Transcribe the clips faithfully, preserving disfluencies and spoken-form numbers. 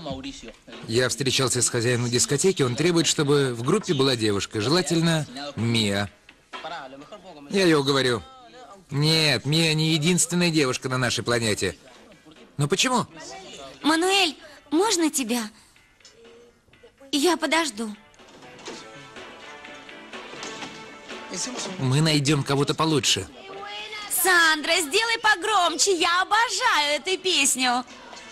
Я встречался с хозяином дискотеки, он требует, чтобы в группе была девушка, желательно Мия. Я ее уговорю. Нет, Мия не единственная девушка на нашей планете. Но почему? Мануэль, можно тебя? Я подожду. Мы найдем кого-то получше. Сандра, сделай погромче, я обожаю эту песню.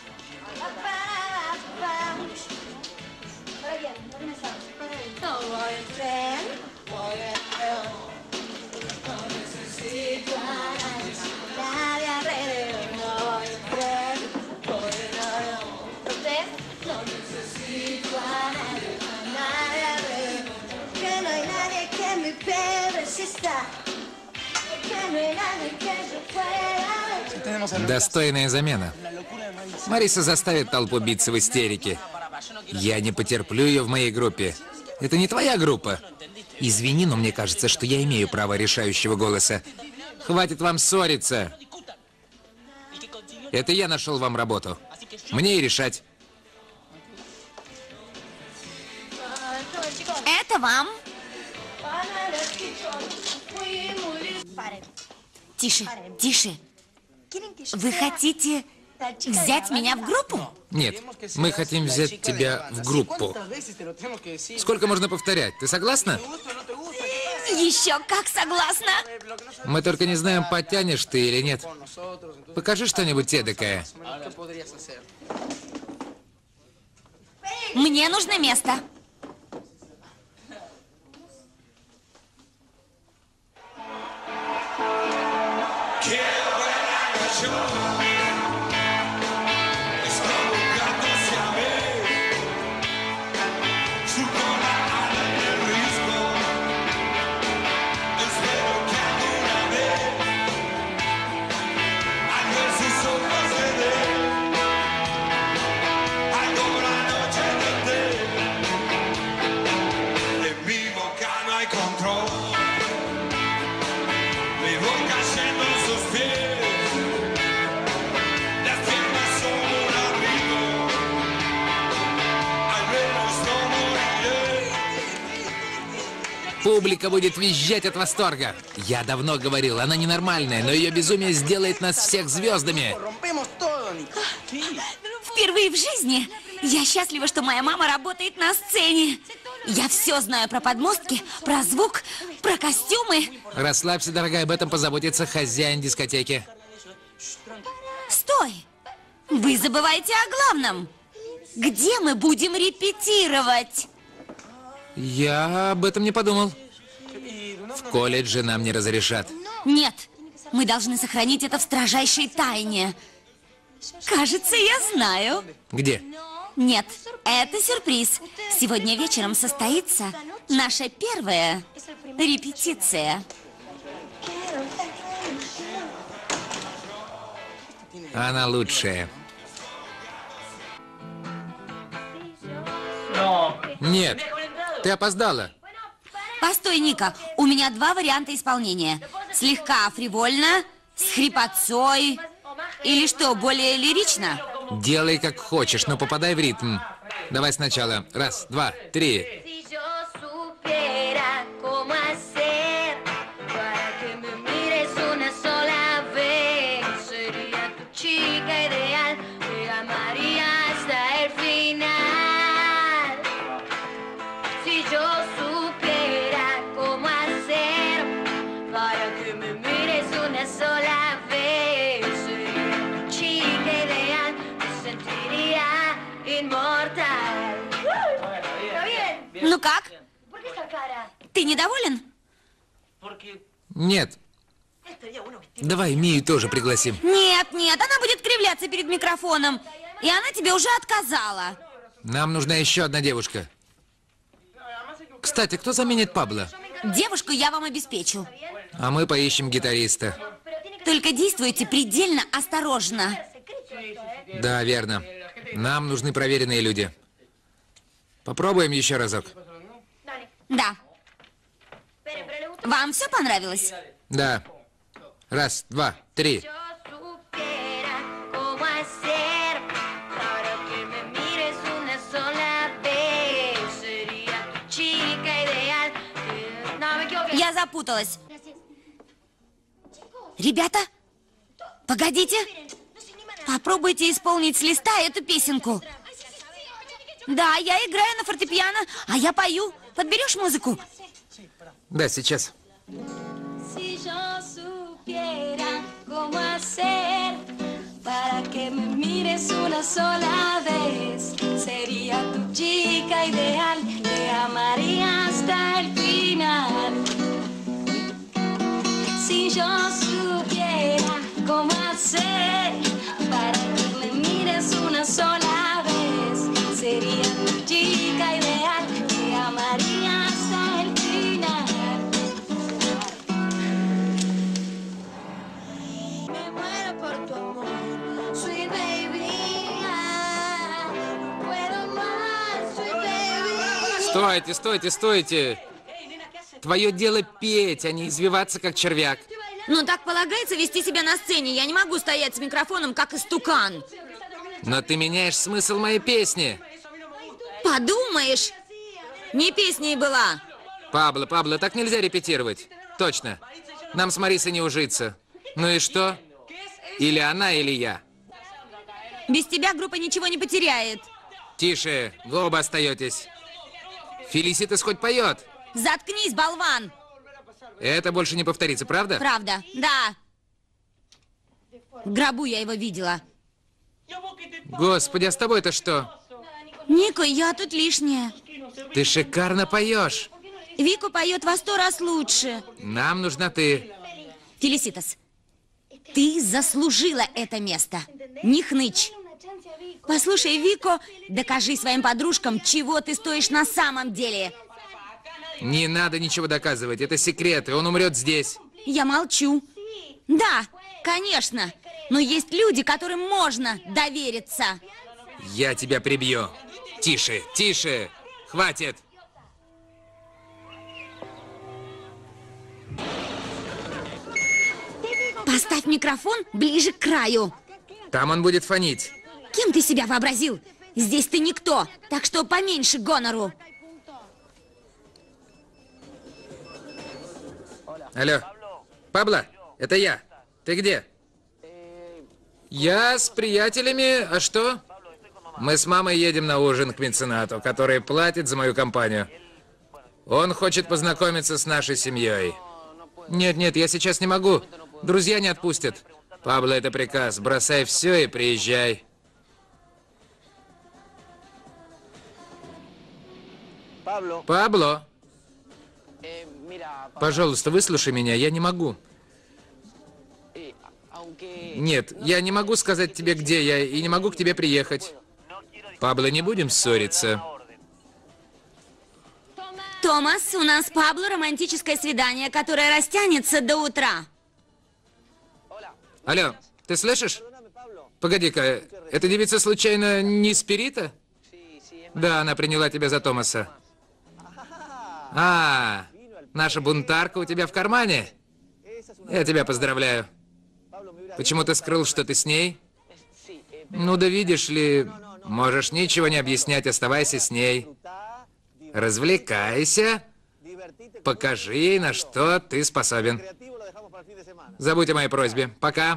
Достойная замена. Мариса заставит толпу биться в истерике. Я не потерплю ее в моей группе. Это не твоя группа. Извини, но мне кажется, что я имею право решающего голоса. Хватит вам ссориться. Это я нашел вам работу. Мне и решать. Это вам. Тише, тише. Вы хотите взять меня в группу? Нет, мы хотим взять тебя в группу. Сколько можно повторять? Ты согласна? Еще как согласна. Мы только не знаем, потянешь ты или нет. Покажи что-нибудь эдакое. Мне нужно место. Публика будет визжать от восторга. Я давно говорил, она ненормальная, но ее безумие сделает нас всех звездами. Впервые в жизни я счастлива, что моя мама работает на сцене. Я все знаю про подмостки, про звук, про костюмы. Расслабься, дорогая, об этом позаботится хозяин дискотеки. Стой! Вы забываете о главном. Где мы будем репетировать? Я об этом не подумал. В колледже нам не разрешат. Нет, мы должны сохранить это в строжайшей тайне. Кажется, я знаю. Где? Нет, это сюрприз. Сегодня вечером состоится наша первая репетиция. Она лучшая. Нет, ты опоздала. Постой, Ника, у меня два варианта исполнения. Слегка фривольно, с хрипотцой. Или что, более лирично? Делай как хочешь, но попадай в ритм. Давай сначала. Раз, два, три. Ну как? Ты недоволен? Нет. Давай Мию тоже пригласим. Нет, нет, она будет кривляться перед микрофоном. И она тебе уже отказала. Нам нужна еще одна девушка. Кстати, кто заменит Пабло? Девушку я вам обеспечу. А мы поищем гитариста. Только действуйте предельно осторожно. Да, верно. Нам нужны проверенные люди. Попробуем еще разок. Да. Вам все понравилось? Да. Раз, два, три. запуталась. Ребята, погодите. Попробуйте исполнить с листа эту песенку. Да, я играю на фортепиано, а я пою. Подберешь музыку? Да, сейчас. Si yo supiera cómo hacer para que me mires una sola vez, sería tu chica ideal, te amaría hasta el final. Si yo supiera cómo hacer para que me mires una sola vez, sería tu chica ideal, te amaría hasta el final. Me muero por tu amor, sweet baby. Ah, no puedo más, sweet baby. Стойте, стойте, стойте. Твое дело петь, а не извиваться, как червяк. Ну, так полагается вести себя на сцене. Я не могу стоять с микрофоном, как истукан. Но ты меняешь смысл моей песни. Подумаешь, не песней была. Пабло, Пабло, так нельзя репетировать. Точно. Нам с Марисой не ужиться. Ну и что? Или она, или я. Без тебя группа ничего не потеряет. Тише, вы оба остаетесь. Фелиситас хоть поет. Заткнись, болван. Это больше не повторится, правда? Правда, да. В гробу я его видела. Господи, а с тобой-то что? Ника, я тут лишняя. Ты шикарно поешь. Вику поет во сто раз лучше. Нам нужна ты. Фелиситас, ты заслужила это место. Не хнычь. Послушай, Вико, докажи своим подружкам, чего ты стоишь на самом деле. Не надо ничего доказывать, это секрет, и он умрет здесь. Я молчу. Да, конечно. Но есть люди, которым можно довериться. Я тебя прибью. Тише, тише. Хватит. Поставь микрофон ближе к краю. Там он будет фонить. Кем ты себя вообразил? Здесь ты никто, так что поменьше гонору. Алло. Пабло, это я. Ты где? Я с приятелями. А что? Мы с мамой едем на ужин к меценату, который платит за мою компанию. Он хочет познакомиться с нашей семьей. Нет, нет, я сейчас не могу. Друзья не отпустят. Пабло, это приказ. Бросай все и приезжай. Пабло. Пожалуйста, выслушай меня, я не могу. Нет, я не могу сказать тебе, где я, и не могу к тебе приехать. Пабло, не будем ссориться. Томас, у нас с Пабло романтическое свидание, которое растянется до утра. Алло, ты слышишь? Погоди-ка, эта девица случайно не Спирита? Да, она приняла тебя за Томаса. А, наша бунтарка у тебя в кармане? Я тебя поздравляю. Почему ты скрыл, что ты с ней? Ну да видишь ли, можешь ничего не объяснять, оставайся с ней. Развлекайся. Покажи ей, на что ты способен. Забудь о моей просьбе. Пока.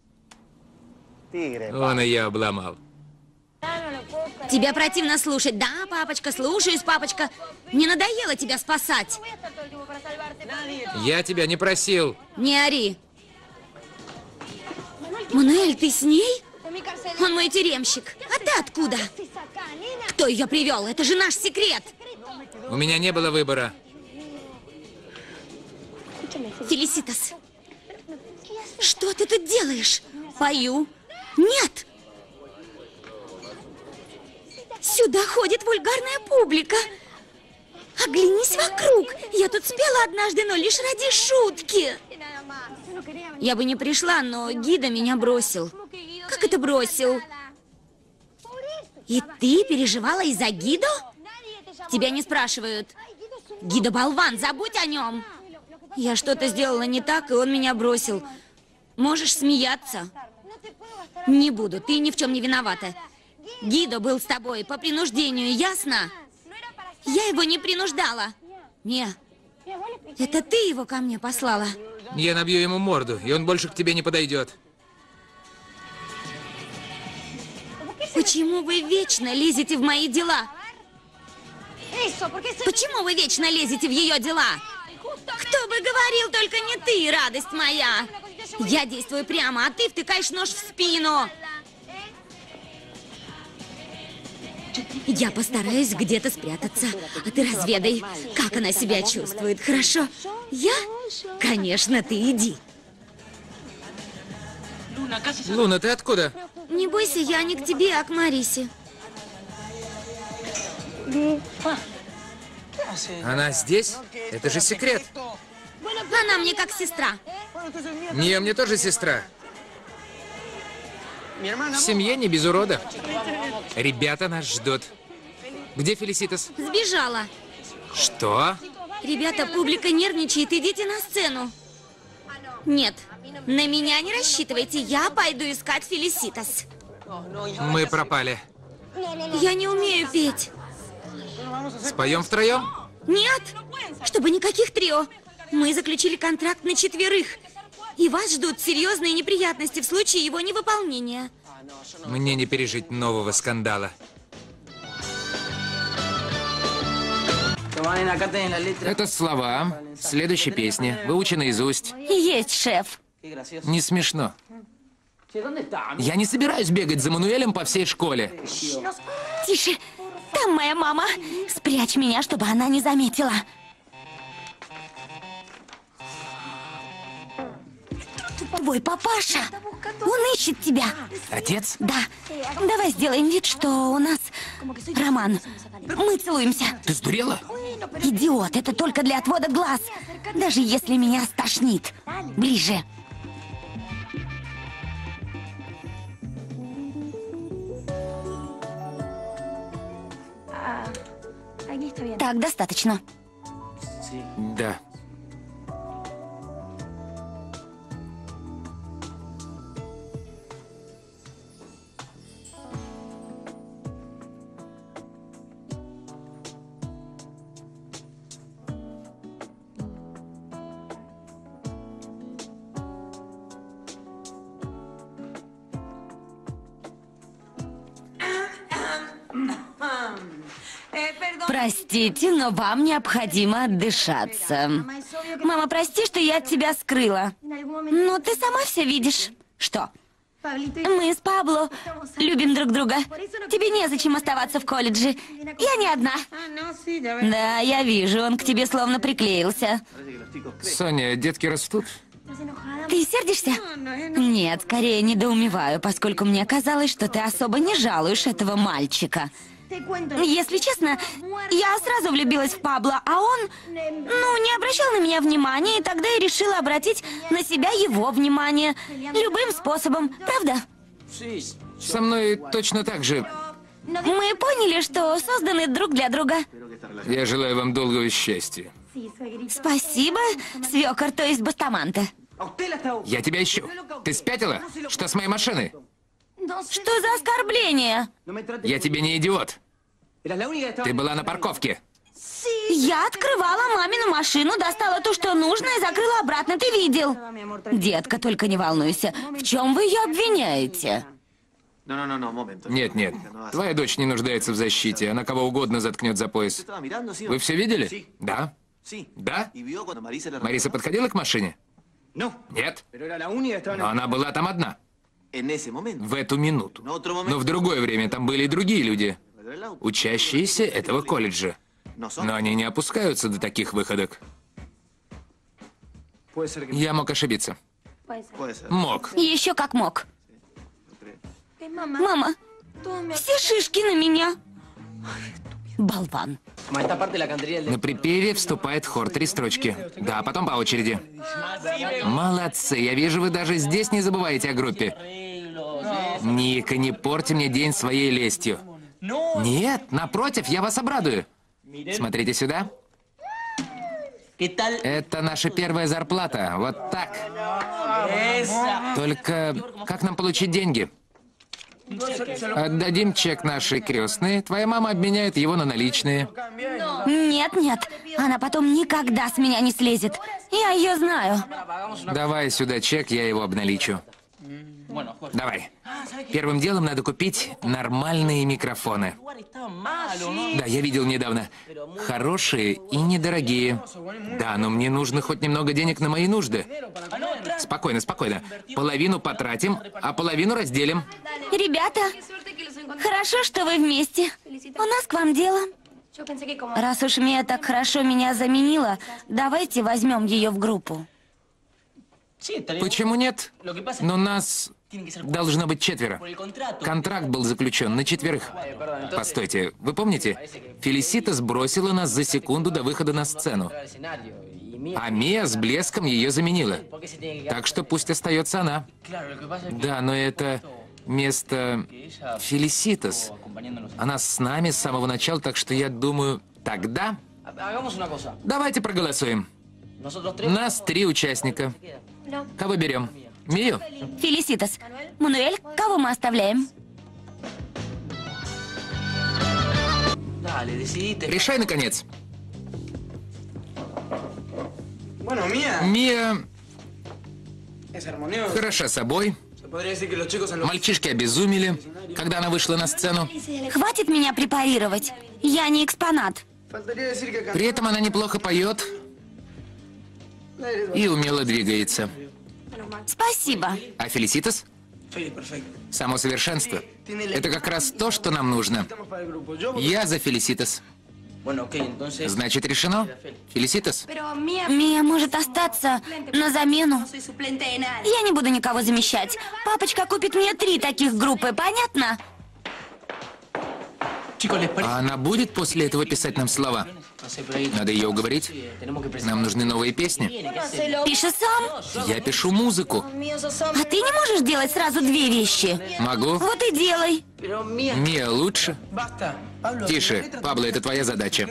Он ее обломал. Тебя противно слушать. Да, папочка, слушаюсь, папочка. Не надоело тебя спасать? Я тебя не просил. Не ори. Мануэль, ты с ней? Он мой тюремщик. А ты откуда? Кто ее привел? Это же наш секрет. У меня не было выбора. Фелиситас, что ты тут делаешь? Пою. Нет. Сюда ходит вульгарная публика. Оглянись вокруг. Я тут спела однажды, но лишь ради шутки. Я бы не пришла, но гида меня бросил. Как это бросил? И ты переживала из-за Гидо? Тебя не спрашивают. Гидо болван, забудь о нем. Я что-то сделала не так, и он меня бросил. Можешь смеяться. Не буду, ты ни в чем не виновата. Гидо был с тобой по принуждению, ясно? Я его не принуждала. Не, Это ты его ко мне послала? Я набью ему морду, и он больше к тебе не подойдет. Почему вы вечно лезете в мои дела? Почему вы вечно лезете в ее дела? Кто бы говорил, только не ты, радость моя. Я действую прямо, а ты втыкаешь нож в спину. Я постараюсь где-то спрятаться, а ты разведай, как она себя чувствует, хорошо? Я? Конечно, ты иди. Луна, ты откуда? Не бойся, я не к тебе, а к Марисе. Она здесь? Это же секрет. Она мне как сестра. Не, мне тоже сестра. В семье не без урода. Ребята нас ждут. Где Фелиситас? Сбежала. Что? Ребята, публика нервничает, идите на сцену. Нет, на меня не рассчитывайте, я пойду искать Фелиситас. Мы пропали. Я не умею петь. Споем втроем? Нет, чтобы никаких трио. Мы заключили контракт на четверых. И вас ждут серьезные неприятности в случае его невыполнения. Мне не пережить нового скандала. Это слова следующей песни. Выучи наизусть. Есть, шеф. Не смешно. Я не собираюсь бегать за Мануэлем по всей школе. Тише, там моя мама. Спрячь меня, чтобы она не заметила. Твой папаша, он ищет тебя. Отец? Да. Давай сделаем вид, что у нас роман. Мы целуемся. Ты сдурела? Идиот, это только для отвода глаз. Даже если меня стошнит. Ближе. Так, достаточно. Да. Простите, но вам необходимо отдышаться. Мама, прости, что я от тебя скрыла. Но ты сама все видишь. Что? Мы с Пабло любим друг друга. Тебе незачем оставаться в колледже. Я не одна. Да, я вижу, он к тебе словно приклеился. Соня, детки растут? Ты сердишься? Нет, скорее недоумеваю, поскольку мне казалось, что ты особо не жалуешь этого мальчика. Если честно, я сразу влюбилась в Пабло, а он, ну, не обращал на меня внимания, и тогда я решила обратить на себя его внимание. Любым способом, правда? Со мной точно так же. Мы поняли, что созданы друг для друга. Я желаю вам долгого счастья. Спасибо, свекор, то есть Бастаманте. Я тебя ищу. Ты спятила? Что с моей машиной? Что за оскорбление? Я тебе не идиот. Ты была на парковке. Я открывала мамину машину, достала то, что нужно, и закрыла обратно. Ты видел? Детка, только не волнуйся. В чем вы ее обвиняете? Нет, нет. Твоя дочь не нуждается в защите. Она кого угодно заткнет за пояс. Вы все видели? Да. Да? Мариса подходила к машине? Нет. Но она была там одна. В эту минуту. Но в другое время там были и другие люди, учащиеся этого колледжа. Но они не опускаются до таких выходок. Я мог ошибиться. Мог. Еще как мог. Мама, все шишки на меня. Болван. На припеве вступает хор, три строчки. Да, потом по очереди. Молодцы, я вижу, вы даже здесь не забываете о группе. Ника, не порти мне день своей лестью. Нет, напротив, я вас обрадую. Смотрите сюда. Это наша первая зарплата, вот так. Только как нам получить деньги? Отдадим чек нашей крестной, твоя мама обменяет его на наличные. Нет, нет, она потом никогда с меня не слезет. Я ее знаю. Давай сюда чек, я его обналичу. Давай. Первым делом надо купить нормальные микрофоны. Да, я видел недавно. Хорошие и недорогие. Да, но мне нужно хоть немного денег на мои нужды. Спокойно, спокойно. Половину потратим, а половину разделим. Ребята, хорошо, что вы вместе. У нас к вам дело. Раз уж Мия так хорошо меня заменила, давайте возьмем ее в группу. Почему нет? Но нас должно быть четверо. Контракт был заключен на четверых. Постойте, вы помните? Фелисита сбросила нас за секунду до выхода на сцену. А Мия с блеском ее заменила. Так что пусть остается она. Да, но это место Фелиситас. Она с нами с самого начала, так что я думаю, тогда давайте проголосуем. Нас три участника. Кого берем? Мию? Фелиситас. Мануэль, кого мы оставляем? Решай, наконец. Мия хороша собой. Мальчишки обезумели, когда она вышла на сцену. Хватит меня препарировать. Я не экспонат. При этом она неплохо поет и умело двигается. Спасибо. А Фелиситас? Само совершенство. Это как раз то, что нам нужно. Я за Фелиситас. Значит, решено? Фелиситас? Мия может остаться на замену. Я не буду никого замещать. Папочка купит мне три таких группы, понятно? А она будет после этого писать нам слова? Надо ее уговорить. Нам нужны новые песни. Пиши сам. Я пишу музыку. А ты не можешь делать сразу две вещи? Могу. Вот и делай. Мия лучше. Тише, Пабло, это твоя задача.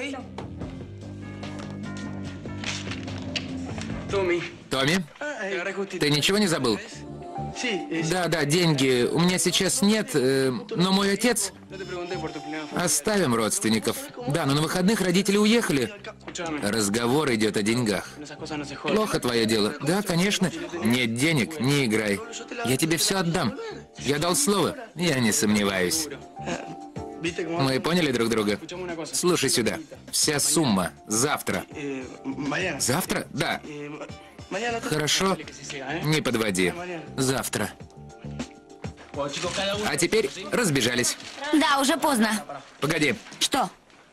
Томми, ты ничего не забыл? Да, да, деньги. У меня сейчас нет, э, но мой отец... Оставим родственников. Да, но на выходных родители уехали. Разговор идет о деньгах. Плохо твое дело. Да, конечно. Нет денег, не играй. Я тебе все отдам. Я дал слово. Я не сомневаюсь. Мы поняли друг друга? Слушай сюда. Вся сумма завтра. Завтра? Да. Хорошо. Не подводи. Завтра. А теперь разбежались. Да, уже поздно. Погоди. Что?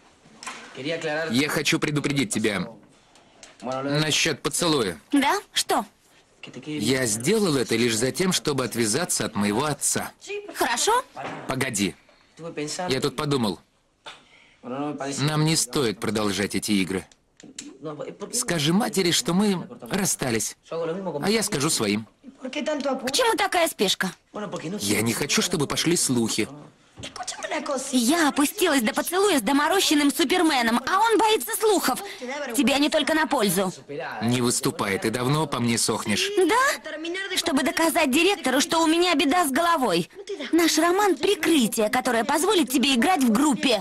Я хочу предупредить тебя насчет поцелуя. Да? Что? Я сделал это лишь за тем, чтобы отвязаться от моего отца. Хорошо? Погоди. Я тут подумал. Нам не стоит продолжать эти игры. Скажи матери, что мы расстались. А я скажу своим. К чему такая спешка? Я не хочу, чтобы пошли слухи. Я опустилась до поцелуя с доморощенным Суперменом, а он боится слухов. Тебе они только на пользу. Не выступай, ты давно по мне сохнешь. Да? Чтобы доказать директору, что у меня беда с головой. Наш роман — прикрытие, которое позволит тебе играть в группе.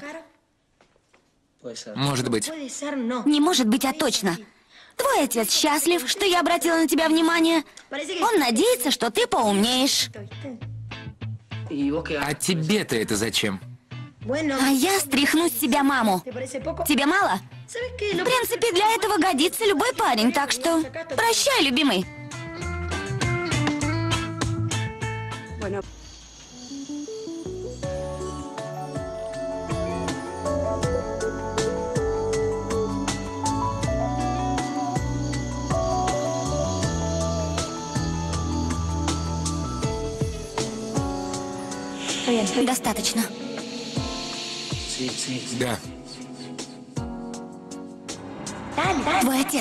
Может быть. Не может быть, а точно. Твой отец счастлив, что я обратила на тебя внимание. Он надеется, что ты поумнеешь. А тебе-то это зачем? А я стряхну с себя маму. Тебе мало? В принципе, для этого годится любой парень, так что прощай, любимый. Достаточно. Да. Твой отец.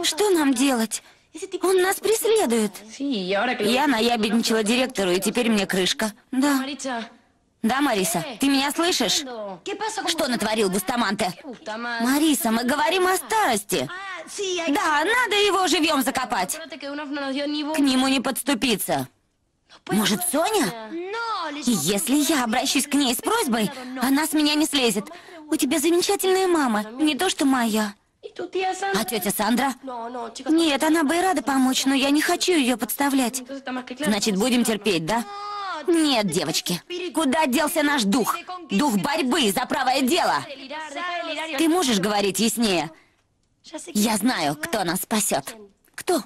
что нам делать? Он нас преследует. Я наябедничала директору, и теперь мне крышка. Да. Да, Мариса, ты меня слышишь? Что натворил Бустаманте? Мариса, мы говорим о старости. Да, надо его живьем закопать. К нему не подступиться. Может, Соня? Если я обращусь к ней с просьбой, она с меня не слезет. У тебя замечательная мама, не то что моя. А тетя Сандра? Нет, она бы и рада помочь, но я не хочу ее подставлять. Значит, будем терпеть, да? Нет, девочки. Куда делся наш дух? Дух борьбы за правое дело. Ты можешь говорить яснее? Я знаю, кто нас спасет. Кто?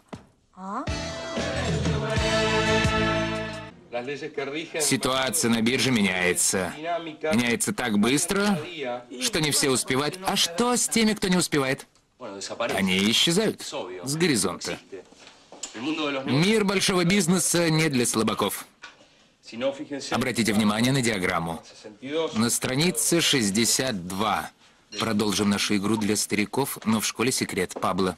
Ситуация на бирже меняется. Меняется так быстро, что не все успевают. А что с теми, кто не успевает? Они исчезают с горизонта. Мир большого бизнеса не для слабаков. Обратите внимание на диаграмму. На странице шестьдесят два. Продолжим нашу игру для стариков, но в школе секрет. Пабло.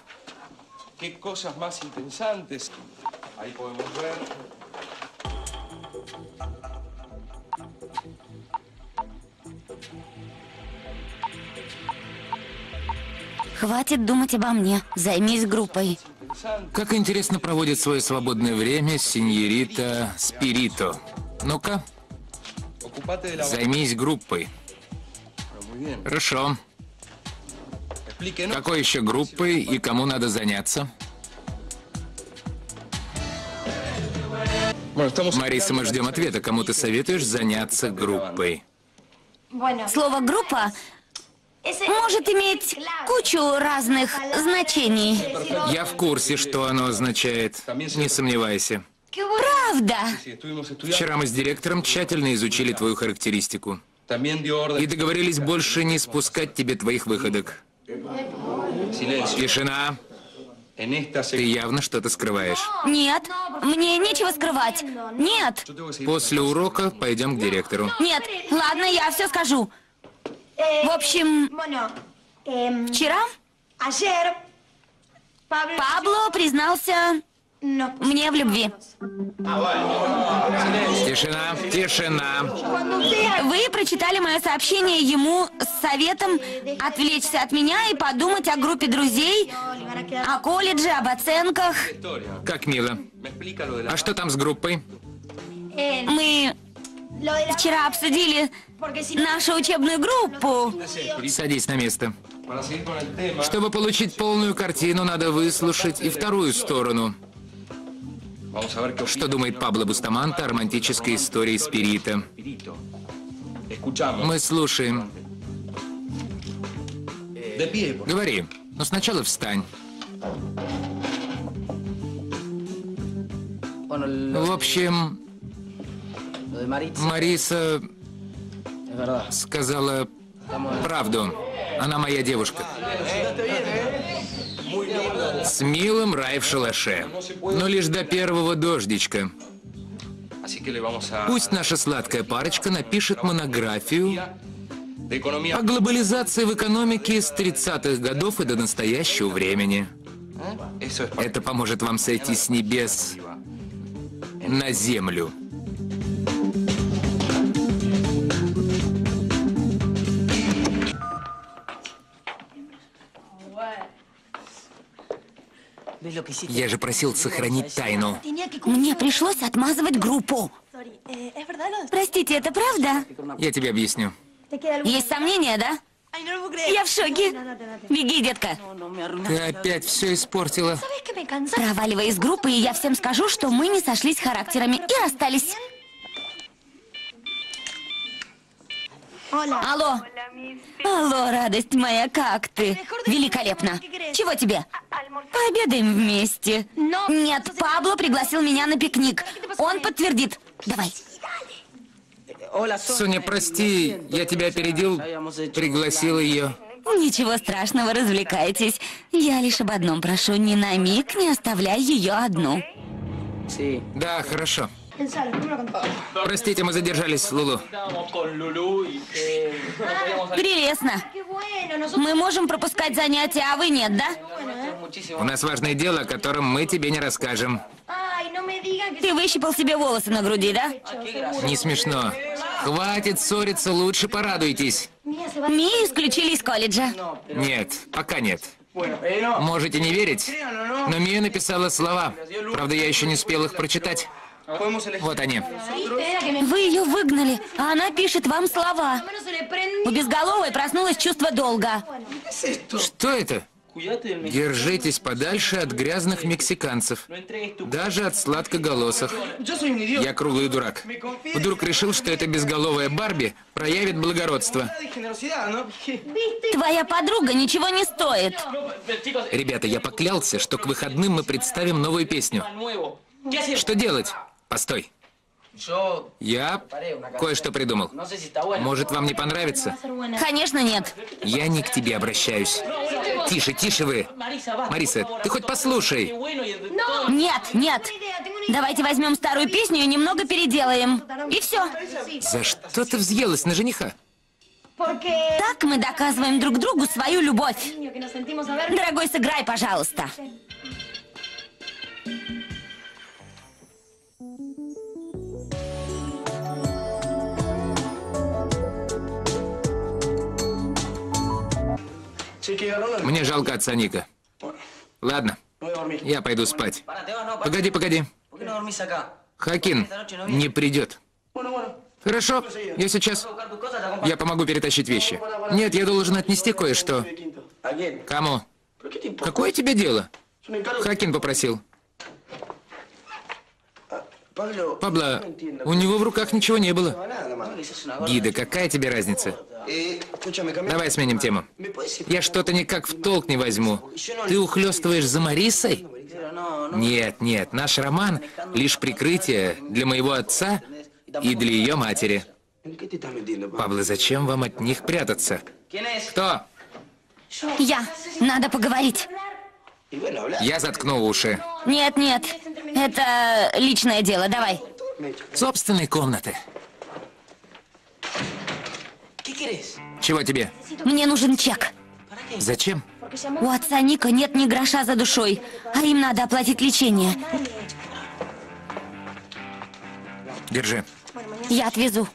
Хватит думать обо мне. Займись группой. Как интересно проводит свое свободное время сеньорита Спирито. Ну-ка, займись группой. Хорошо. Какой еще группой и кому надо заняться? Мариса, мы ждем ответа. Кому ты советуешь заняться группой? Слово «группа» может иметь кучу разных значений. Я в курсе, что оно означает. Не сомневайся. Правда? Вчера мы с директором тщательно изучили твою характеристику. И договорились больше не спускать тебе твоих выходок. Тишина. Ты явно что-то скрываешь. Нет, мне нечего скрывать. Нет. После урока пойдем к директору. Нет, ладно, я все скажу. В общем, вчера Пабло признался мне в любви. Тишина, тишина. Вы прочитали мое сообщение ему с советом отвлечься от меня и подумать о группе друзей, о колледже, об оценках. Как мило. А что там с группой? Мы вчера обсудили нашу учебную группу. Садись на место. Чтобы получить полную картину, надо выслушать и вторую сторону. Что думает Пабло Бустаманте о романтической истории Спирита? Мы слушаем. Говори, но сначала встань. В общем, Мариса сказала правду. Она моя девушка. С милым рай в шалаше. Но лишь до первого дождичка. Пусть наша сладкая парочка напишет монографию о глобализации в экономике с тридцатых годов и до настоящего времени. Это поможет вам сойти с небес на землю. Я же просил сохранить тайну. Мне пришлось отмазывать группу. Простите, это правда? Я тебе объясню. Есть сомнения, да? Я в шоке. Беги, детка. Ты опять все испортила. Проваливай из группы, и я всем скажу, что мы не сошлись характерами и расстались. Алло. Алло, радость моя, как ты? Великолепно. Чего тебе? Пообедаем вместе. Нет, Пабло пригласил меня на пикник. Он подтвердит. Давай. Соня, прости, я тебя опередил, пригласил ее. Ничего страшного, развлекайтесь. Я лишь об одном прошу, ни на миг не оставляй ее одну. Да, хорошо. Простите, мы задержались, Лулу. Прелестно. Мы можем пропускать занятия, а вы нет, да? У нас важное дело, о котором мы тебе не расскажем. Ты выщипал себе волосы на груди, да? Не смешно. Хватит ссориться, лучше порадуйтесь. Мию исключили из колледжа. Нет, пока нет. Можете не верить, но Мия написала слова. Правда, я еще не успел их прочитать. Вот они. Вы ее выгнали, а она пишет вам слова. У безголовой проснулось чувство долга. Что это? Держитесь подальше от грязных мексиканцев. Даже от сладкоголосых. Я круглый дурак. Вдруг решил, что эта безголовая Барби проявит благородство. Твоя подруга ничего не стоит. Ребята, я поклялся, что к выходным мы представим новую песню. Что делать? Постой. Я кое-что придумал. Может, вам не понравится? Конечно, нет. Я не к тебе обращаюсь. Тише, тише вы. Мариса, ты хоть послушай. Нет, нет. Давайте возьмем старую песню и немного переделаем. И все. За что ты взъелась на жениха? Так мы доказываем друг другу свою любовь. Дорогой, сыграй, пожалуйста. Мне жалко отца Ника. Ладно, я пойду спать. Погоди, погоди. Хакин не придет. Хорошо, я сейчас. Я помогу перетащить вещи. Нет, я должен отнести кое-что. Кому? Какое тебе дело? Хакин попросил. Пабло, у него в руках ничего не было. Гида, какая тебе разница? Давай сменим тему. Я что-то никак в толк не возьму. Ты ухлёстываешь за Марисой? Нет, нет, наш роман — лишь прикрытие для моего отца и для ее матери. Пабло, зачем вам от них прятаться? Кто? Я. Надо поговорить. Я заткну уши. Нет, нет. Это личное дело. Давай. Собственной комнаты. Чего тебе? Мне нужен чек. Зачем? У отца Ника нет ни гроша за душой, а им надо оплатить лечение. Держи. Я отвезу.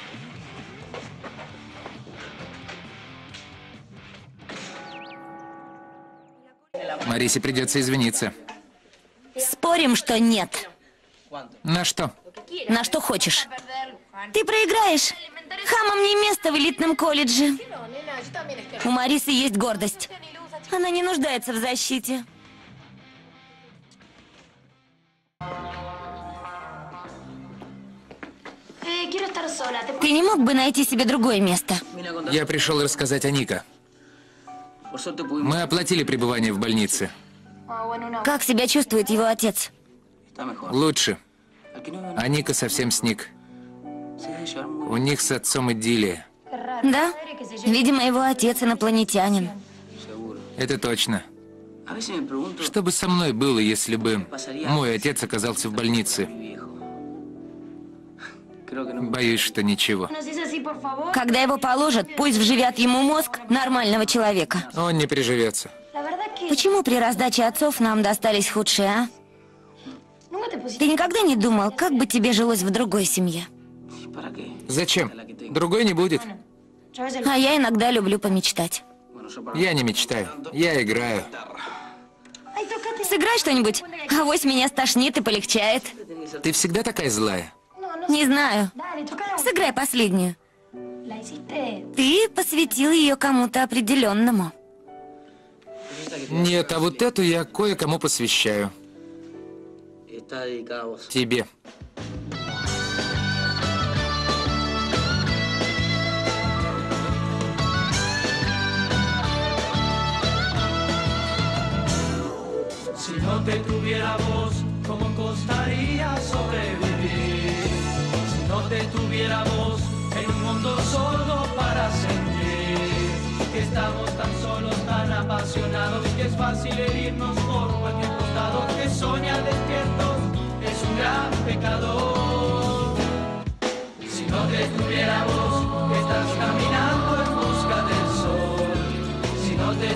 Марисе придется извиниться. Спорим, что нет. На что? На что хочешь. Ты проиграешь. Хамам не место в элитном колледже. У Марисы есть гордость. Она не нуждается в защите. Ты не мог бы найти себе другое место? Я пришел рассказать о Ника. Мы оплатили пребывание в больнице. Как себя чувствует его отец? Лучше. А Ника совсем сник. У них с отцом идиллия. Да? Видимо, его отец инопланетянин. Это точно. Что бы со мной было, если бы мой отец оказался в больнице? Боюсь, что ничего. Когда его положат, пусть вживят ему мозг нормального человека. Он не приживется. Почему при раздаче отцов нам достались худшие, а? Ты никогда не думал, как бы тебе жилось в другой семье? Зачем? Другой не будет. А я иногда люблю помечтать. Я не мечтаю. Я играю. Сыграй что-нибудь, авось меня стошнит и полегчает. Ты всегда такая злая. Не знаю. Сыграй последнюю. Ты посвятил ее кому-то определенному. Нет, а вот эту я кое-кому посвящаю. Тебе. Si no te tuviera vos, ¿cómo costaría sobrevivir? Si no te tuviera vos, en un mundo sordo para sentir que estamos tan solos, tan apasionados, que es fácil herirnos por cualquier costado, que soñar despiertos es un gran pecado.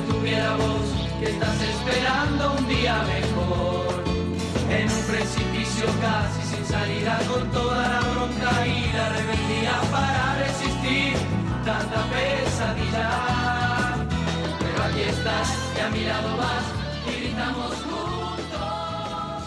tuviera voz, que estás esperando un día mejor. En un precipicio casi sin salida, con toda la bronca y la rebeldía para resistir tanta pesadilla. Pero aquí estás y a mi lado vas y gritamos juntos.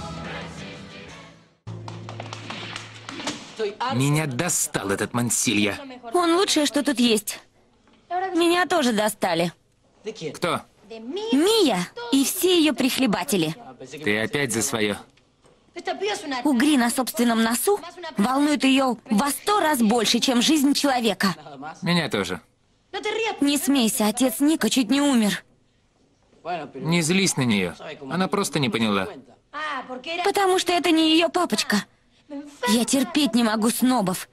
Меня достал этот Мансилья. Он лучшее, что тут есть. Меня тоже достали. Кто? Мия и все ее прихлебатели. Ты опять за свое. Угри на собственном носу волнуют ее во сто раз больше, чем жизнь человека. Меня тоже. Не смейся, отец Ника чуть не умер. Не злись на нее. Она просто не поняла. Потому что это не ее папочка. Я терпеть не могу снобов.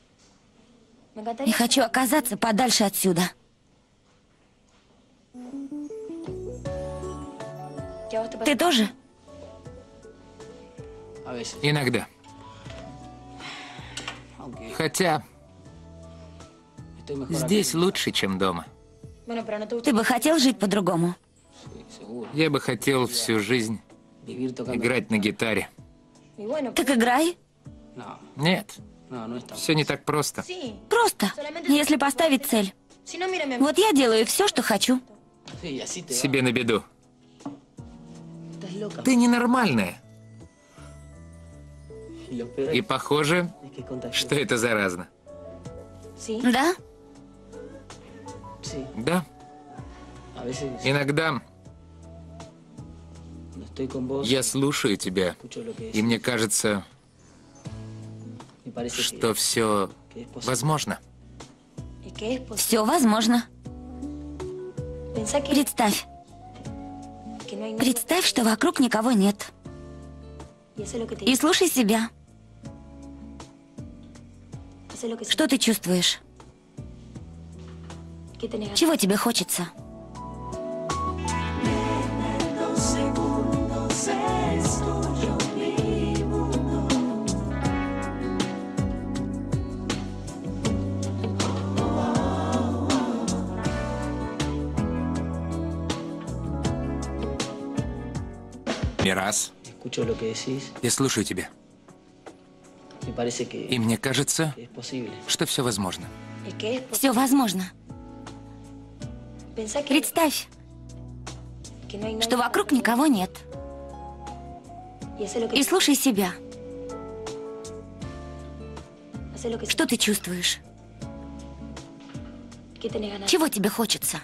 И хочу оказаться подальше отсюда. Ты тоже? Иногда. Хотя здесь лучше, чем дома. Ты бы хотел жить по-другому? Я бы хотел всю жизнь играть на гитаре. Так играй. Нет, все не так просто. Просто, если поставить цель. Вот я делаю все, что хочу. Себе на беду. Ты ненормальная. И похоже, что это заразно. Да? Да, иногда я слушаю тебя, и мне кажется, что все возможно. Все возможно. Представь. Представь, что вокруг никого нет. И слушай себя. Что ты чувствуешь? Чего тебе хочется? Мирас, я слушаю тебя. И мне кажется, что все возможно. Все возможно. Представь, что вокруг никого нет. И слушай себя. Что ты чувствуешь? Чего тебе хочется?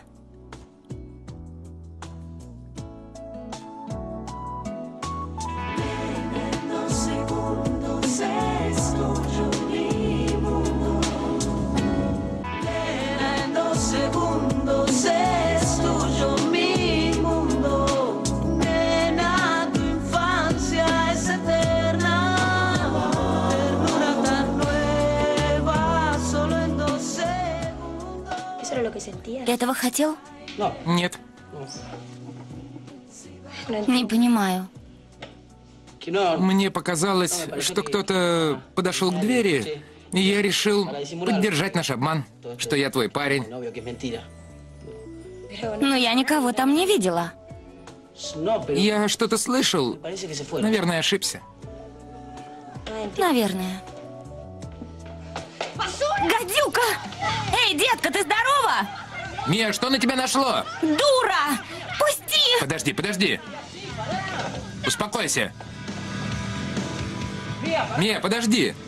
Ты этого хотел? Нет. Не понимаю. Мне показалось, что кто-то подошел к двери, и я решил поддержать наш обман, что я твой парень. Но я никого там не видела. Я что-то слышал. Наверное, ошибся. Наверное. Гадюка! Эй, детка, ты здорова? Мия, что на тебя нашло? Дура! Пусти! Подожди, подожди. Успокойся. Мия, подожди.